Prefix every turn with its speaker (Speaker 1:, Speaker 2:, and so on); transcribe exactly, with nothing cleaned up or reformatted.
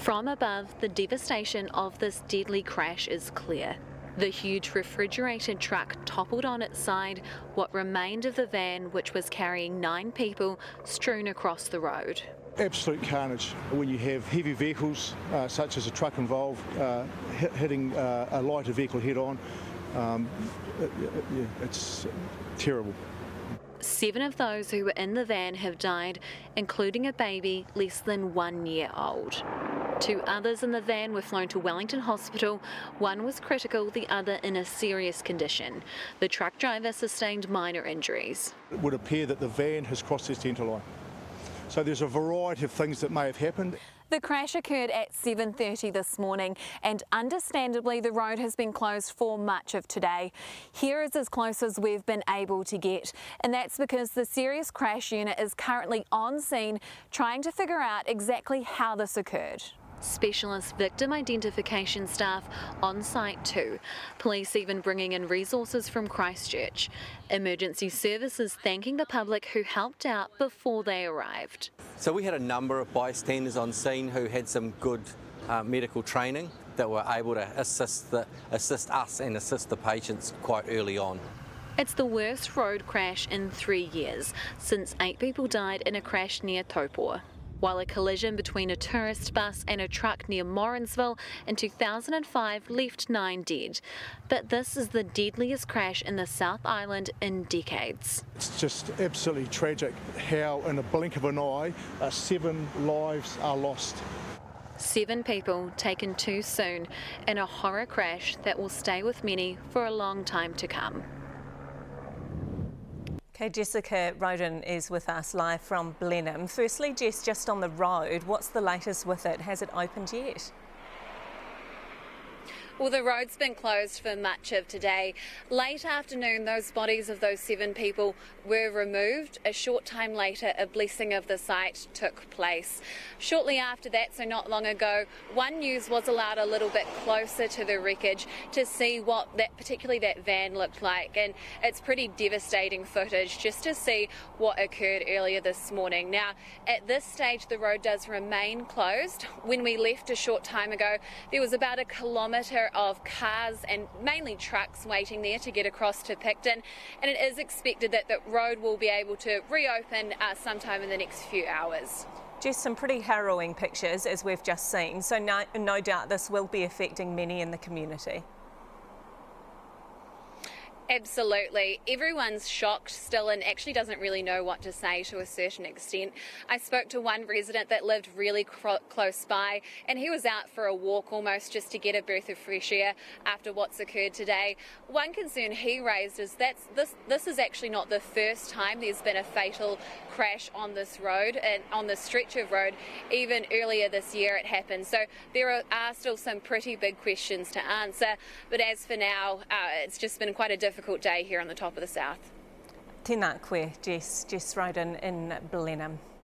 Speaker 1: From above, the devastation of this deadly crash is clear. The huge refrigerated truck toppled on its side, what remained of the van, which was carrying nine people, strewn across the road.
Speaker 2: Absolute carnage when you have heavy vehicles, uh, such as a truck involved, uh, hit, hitting uh, a lighter vehicle head on. Um, it, it, it's terrible.
Speaker 1: Seven of those who were in the van have died, including a baby less than one year old. Two others in the van were flown to Wellington Hospital. One was critical, the other in a serious condition. The truck driver sustained minor injuries.
Speaker 2: It would appear that the van has crossed the centre line. So there's a variety of things that may have happened.
Speaker 1: The crash occurred at seven thirty this morning, and understandably the road has been closed for much of today. Here is as close as we've been able to get, and that's because the serious crash unit is currently on scene trying to figure out exactly how this occurred. Specialist victim identification staff on site too. Police even bringing in resources from Christchurch. Emergency services thanking the public who helped out before they arrived.
Speaker 3: So we had a number of bystanders on scene who had some good uh, medical training that were able to assist, the, assist us and assist the patients quite early on.
Speaker 1: It's the worst road crash in three years, since eight people died in a crash near Taupo, while a collision between a tourist bus and a truck near Morrinsville in two thousand five left nine dead. But this is the deadliest crash in the South Island in decades.
Speaker 2: It's just absolutely tragic how in a blink of an eye uh, seven lives are lost.
Speaker 1: Seven people taken too soon in a horror crash that will stay with many for a long time to come.
Speaker 4: Okay, Jessica Roden is with us live from Blenheim. Firstly, Jess, just on the road, what's the latest with it? Has it opened yet?
Speaker 1: Well, the road's been closed for much of today. Late afternoon, those bodies of those seven people were removed. A short time later, a blessing of the site took place. Shortly after that, so not long ago, One News was allowed a little bit closer to the wreckage to see what that, particularly that van looked like. And it's pretty devastating footage just to see what occurred earlier this morning. Now, at this stage, the road does remain closed. When we left a short time ago, there was about a kilometre of cars and mainly trucks waiting there to get across to Picton, and it is expected that the road will be able to reopen uh, sometime in the next few hours.
Speaker 4: Just some pretty harrowing pictures as we've just seen, so no, no doubt this will be affecting many in the community.
Speaker 1: Absolutely. Everyone's shocked still and actually doesn't really know what to say to a certain extent. I spoke to one resident that lived really close by, and he was out for a walk almost just to get a breath of fresh air after what's occurred today. One concern he raised is that this, this is actually not the first time there's been a fatal crash on this road and on this stretch of road. Even earlier this year it happened. So there are, are still some pretty big questions to answer. But as for now, uh, it's just been quite a difficult day here on the top of the south.
Speaker 4: Tēnā koe, Jess, Jess Roden in Blenheim.